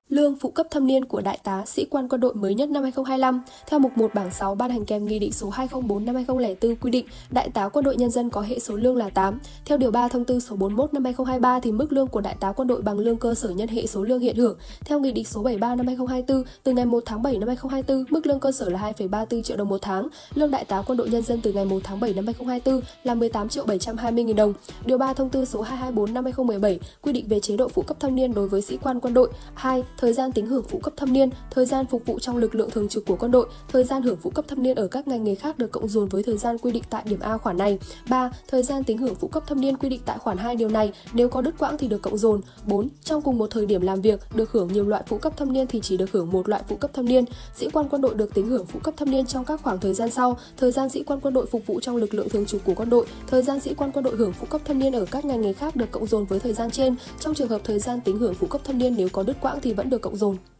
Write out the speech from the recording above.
Lương phụ cấp thâm niên của đại tá, sĩ quan quân đội mới nhất năm 2025. Theo mục 1 bảng 6 ban hành kèm Nghị định số 204 năm 2004 quy định, đại tá quân đội nhân dân có hệ số lương là 8. Theo điều 3 thông tư số 41 năm 2023 thì mức lương của đại tá quân đội bằng lương cơ sở nhân hệ số lương hiện hưởng. Theo Nghị định số 73 năm 2024, từ ngày 1 tháng 7 năm 2024, mức lương cơ sở là 2,34 triệu đồng một tháng. Lương đại tá quân đội nhân dân từ ngày 1 tháng 7 năm 2024 là 18.720.000 đồng. Điều 3 thông tư số 224 năm 2017 quy định về chế độ phụ cấp thâm niên đối với sĩ quan quân đội. 2. Thời gian tính hưởng phụ cấp thâm niên, thời gian phục vụ trong lực lượng thường trực của quân đội, thời gian hưởng phụ cấp thâm niên ở các ngành nghề khác được cộng dồn với thời gian quy định tại điểm A khoản này. 3. Thời gian tính hưởng phụ cấp thâm niên quy định tại khoản 2 điều này, nếu có đứt quãng thì được cộng dồn. 4. Trong cùng một thời điểm làm việc, được hưởng nhiều loại phụ cấp thâm niên thì chỉ được hưởng một loại phụ cấp thâm niên. Sĩ quan quân đội được tính hưởng phụ cấp thâm niên trong các khoảng thời gian sau: thời gian sĩ quan quân đội phục vụ trong lực lượng thường trực của quân đội, thời gian sĩ quan quân đội hưởng phụ cấp thâm niên ở các ngành nghề khác được cộng dồn với thời gian trên. Trong trường hợp thời gian tính hưởng phụ cấp thâm niên nếu có đứt quãng thì vẫn được cộng dồn.